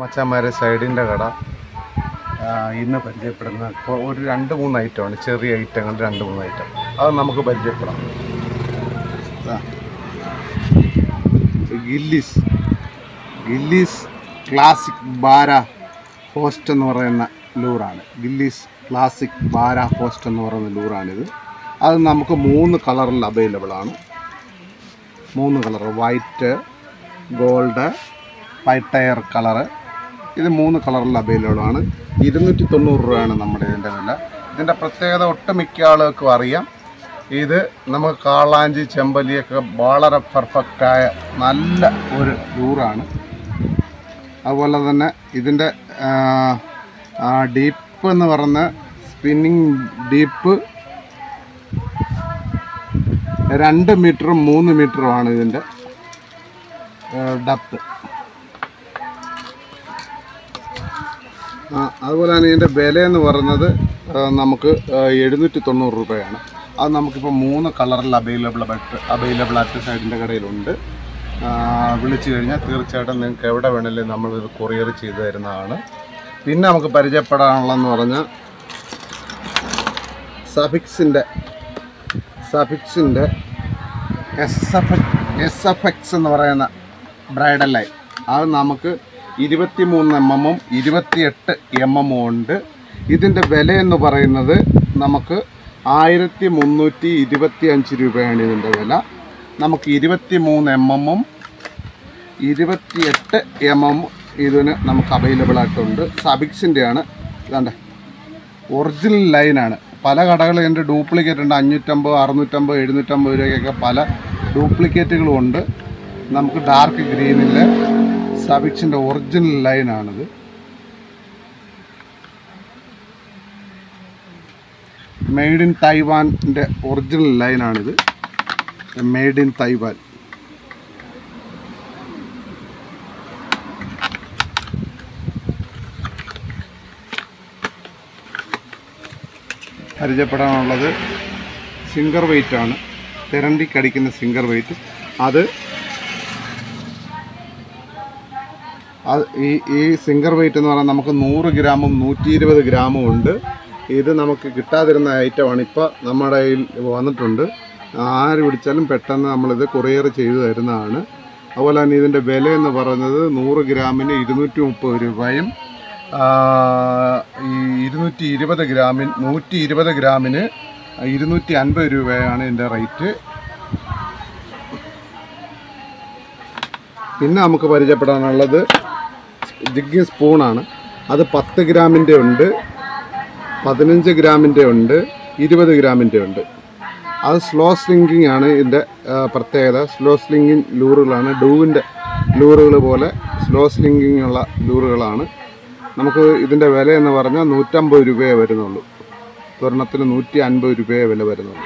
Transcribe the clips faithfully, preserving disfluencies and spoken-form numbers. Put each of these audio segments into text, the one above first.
അച്ഛന്മാരെ സൈഡിൻ്റെകട ഇന്ന് പരിചയപ്പെടുന്ന ഒരു രണ്ട് മൂന്ന് ഐറ്റമാണ്, ചെറിയ ഐറ്റങ്ങൾ രണ്ട് മൂന്ന് ഐറ്റം അത് നമുക്ക് പരിചയപ്പെടാം. Gillies Gillies classic barra host എന്ന് പറയുന്ന ലൂറാണ്. ഗില്ലീസ് ക്ലാസിക് ബാര ഹോസ്റ്റ് എന്ന് പറയുന്ന ലൂറാണിത്. അത് നമുക്ക് മൂന്ന് കളറിൽ അവൈലബിൾ ആണ്. മൂന്ന് കളർ, വൈറ്റ്, ഗോൾഡ്, പൈറ്റയർ കളറ്, ഇത് മൂന്ന് കളറിൽ അവൈലബിൾ ആണ്. ഇരുന്നൂറ്റി തൊണ്ണൂറ് രൂപയാണ് നമ്മുടെ ഇതിൻ്റെ വില. ഇതിൻ്റെ പ്രത്യേകത ഒട്ടുമിക്ക ആളുകൾക്കും അറിയാം. ഇത് നമുക്ക് കാളാഞ്ചി ചെമ്പല്ലിയൊക്കെ വളരെ പെർഫെക്റ്റായ നല്ല ഒരു ലൂറാണ്. അതുപോലെ തന്നെ ഇതിൻ്റെ ഡീപ്പ് എന്ന് പറഞ്ഞ സ്പിന്നിങ് ഡീപ്പ് രണ്ട് മീറ്ററും മൂന്ന് മീറ്ററുമാണ് ഇതിൻ്റെ ഡെപ്ത്. അതുപോലെ തന്നെ ഇതിൻ്റെ വിലയെന്ന് പറയുന്നത് നമുക്ക് എഴുന്നൂറ്റി തൊണ്ണൂറ് രൂപയാണ്. അത് നമുക്കിപ്പോൾ മൂന്ന് കളറിൽ അവൈലബിൾ ആയിട്ട് അവൈലബിൾ ആയിട്ട് സൈഡിൻ്റെ കടയിലുണ്ട്. വിളിച്ചു കഴിഞ്ഞാൽ തീർച്ചയായിട്ടും നിങ്ങൾക്ക് എവിടെ വേണമെങ്കിലും നമ്മളിത് കൊറിയർ ചെയ്തു തരുന്നതാണ്. പിന്നെ നമുക്ക് പരിചയപ്പെടാനുള്ളതെന്ന് പറഞ്ഞാൽ സഫിക്സിൻ്റെ സഫിക്സിൻ്റെ S F S F X എന്ന് പറയുന്ന ബ്രൈഡൽ ലൈൻ, അത് നമുക്ക് ഇരുപത്തി മൂന്ന് എം എമ്മും ഇരുപത്തിയെട്ട് എം എമ്മും ഉണ്ട്. ഇതിൻ്റെ വിലയെന്ന് പറയുന്നത് നമുക്ക് ആയിരത്തി മുന്നൂറ്റി ഇരുപത്തി അഞ്ച് രൂപയാണ് ഇതിൻ്റെ വില. നമുക്ക് ഇരുപത്തി മൂന്ന് എം എമ്മും ഇരുപത്തിയെട്ട് എം എം ഇതിന് നമുക്ക് അവൈലബിൾ ആയിട്ടുണ്ട്. സബിക്സിൻ്റെയാണ്. ഇതാണ്ട് ഒറിജിനൽ ലൈനാണ്. പല കടകളിൽ എൻ്റെ ഡ്യൂപ്ലിക്കേറ്റ് ഉണ്ട്. അഞ്ഞൂറ്റമ്പത് അറുന്നൂറ്റമ്പത് എഴുന്നൂറ്റമ്പത് രൂപയ്ക്കൊക്കെ പല ഡ്യൂപ്ലിക്കേറ്റുകളും ഉണ്ട്. നമുക്ക് ഡാർക്ക് ഗ്രീനിൽ സബിക്സിൻ്റെ ഒറിജിനൽ ലൈനാണിത്. മെയ്ഡ് ഇൻ തായ്വാൻ്റെ ഒറിജിനൽ ലൈനാണിത്. Made in Taiwan. പരിചയപ്പെടാനുള്ളത് സിംഗർ വെയിറ്റ് ആണ്. തിരണ്ടിക്കടിക്കുന്ന സിംഗർ വെയിറ്റ്. അത് അത് ഈ ഈ സിംഗർ വെയിറ്റ് എന്ന് പറഞ്ഞാൽ നമുക്ക് നൂറ് ഗ്രാമും നൂറ്റി ഇരുപത് ഗ്രാമും ഉണ്ട്. ഇത് നമുക്ക് കിട്ടാതിരുന്ന ഐറ്റമാണ്. ഇപ്പോൾ നമ്മുടെ കയ്യിൽ വന്നിട്ടുണ്ട്. ആര് വിളിച്ചാലും പെട്ടെന്ന് നമ്മളിത് കൊറിയർ ചെയ്തു തരുന്നതാണ്. അതുപോലെ തന്നെ ഇതിൻ്റെ വില എന്ന് പറയുന്നത് നൂറ് ഗ്രാമിന് ഇരുന്നൂറ്റി മുപ്പത് രൂപയും ഈ ഇരുന്നൂറ്റി ഇരുപത് ഗ്രാമിന് നൂറ്റി ഇരുപത് ഗ്രാമിന് ഇരുന്നൂറ്റി അൻപത് രൂപയാണ് ഇതിൻ്റെ റേറ്റ്. പിന്നെ നമുക്ക് പരിചയപ്പെടാനുള്ളത് ജിഗ്ഗിങ് സ്പൂണാണ്. അത് പത്ത് ഗ്രാമിൻ്റെ ഉണ്ട്, പതിനഞ്ച് ഗ്രാമിൻ്റെ ഉണ്ട്, ഇരുപത് ഗ്രാമിൻ്റെ ഉണ്ട്. അത് സ്ലോ സ്ലിങ്കിങ് ആണ് ഇതിൻ്റെ പ്രത്യേകത. സ്ലോ സ്ലിങ്കിങ് ലൂറുകളാണ്. ഡൂവിൻ്റെ ലൂറുകൾ പോലെ സ്ലോ സ്ലിങ്കിങ് ഉള്ള ലൂറുകളാണ്. നമുക്ക് ഇതിൻ്റെ വില എന്ന് പറഞ്ഞാൽ നൂറ്റമ്പത് രൂപയേ വരുന്നുള്ളൂ. സ്വർണ്ണത്തിന് നൂറ്റി അൻപത് രൂപയേ വില വരുന്നുള്ളൂ.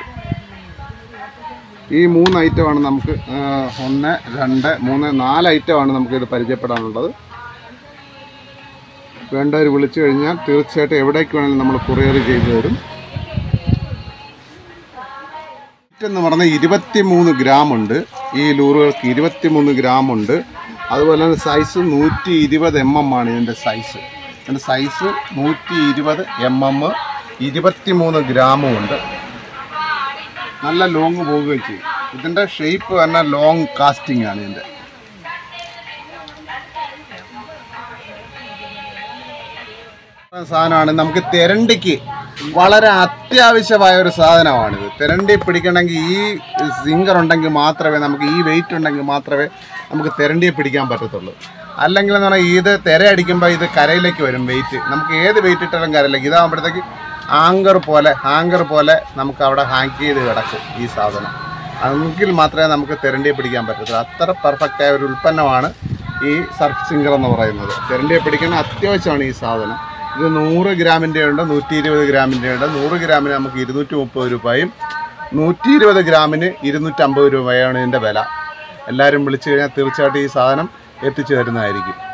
ഈ മൂന്ന് ഐറ്റമാണ് നമുക്ക്, ഒന്ന് രണ്ട് മൂന്ന് നാല് ഐറ്റമാണ് നമുക്കിത് പരിചയപ്പെടാനുള്ളത്. വേണ്ടവർ വിളിച്ചു കഴിഞ്ഞാൽ തീർച്ചയായിട്ടും എവിടേക്ക് വേണമെങ്കിലും നമ്മൾ കൊറിയർ ചെയ്തു തരും. എന്ന് പറഞ്ഞാൽ ഇരുപത്തി മൂന്ന് ഗ്രാം ഉണ്ട്. ഈ ലൂറുകൾക്ക് ഇരുപത്തി മൂന്ന് ഗ്രാം ഉണ്ട്. അതുപോലെ തന്നെ സൈസ് നൂറ്റി ഇരുപത് എം എം ആണ് ഇതിൻ്റെ സൈസ്. ഇതിൻ്റെ സൈസ് നൂറ്റി ഇരുപത് എം എം ഇരുപത്തി മൂന്ന് ഗ്രാമും ഉണ്ട്. നല്ല ലോങ് പോവുകയും ചെയ്യും. ഇതിൻ്റെ ഷേപ്പ് തന്നെ ലോങ് കാസ്റ്റിംഗ് ആണ് ഇതിൻ്റെ. സാധനമാണ്. നമുക്ക് തെരണ്ടിക്ക് വളരെ അത്യാവശ്യമായ ഒരു സാധനമാണിത്. തെരണ്ടി പിടിക്കണമെങ്കിൽ ഈ സിംഗർ ഉണ്ടെങ്കിൽ മാത്രമേ, നമുക്ക് ഈ വെയിറ്റ് ഉണ്ടെങ്കിൽ മാത്രമേ നമുക്ക് തെരണ്ടിയെ പിടിക്കാൻ പറ്റത്തുള്ളൂ. അല്ലെങ്കിൽ എന്ന് പറഞ്ഞാൽ ഇത് തിര അടിക്കുമ്പോൾ ഇത് കരയിലേക്ക് വരും വെയിറ്റ്. നമുക്ക് ഏത് വെയിറ്റ് ഇട്ടാലും കരയിലേക്ക്. ഇതാകുമ്പോഴത്തേക്ക് ആങ്കർ പോലെ ഹാങ്കർ പോലെ നമുക്ക് അവിടെ ഹാങ് ചെയ്ത് കിടക്കും ഈ സാധനം. എങ്കിൽ മാത്രമേ നമുക്ക് തെരണ്ടിയെ പിടിക്കാൻ പറ്റത്തുള്ളൂ. അത്ര പെർഫെക്റ്റായ ഒരു ഉൽപ്പന്നമാണ് ഈ സർഫ് സിംഗർ എന്ന് പറയുന്നത്. തെരണ്ടിയെ പിടിക്കുന്ന അത്യാവശ്യമാണ് ഈ സാധനം. ഇത് നൂറ് ഗ്രാമിൻ്റെ ഉണ്ട്, നൂറ്റി ഇരുപത് ഗ്രാമിൻ്റെ ഉണ്ട്. നൂറ് ഗ്രാമിന് നമുക്ക് ഇരുന്നൂറ്റി മുപ്പത് രൂപയും നൂറ്റി ഇരുപത് ഗ്രാമിന് ഇരുന്നൂറ്റമ്പത് രൂപയാണ് ഇതിൻ്റെ വില. എല്ലാവരും വിളിച്ചു കഴിഞ്ഞാൽ തീർച്ചയായിട്ടും ഈ സാധനം എത്തിച്ചു തരുന്നതായിരിക്കും.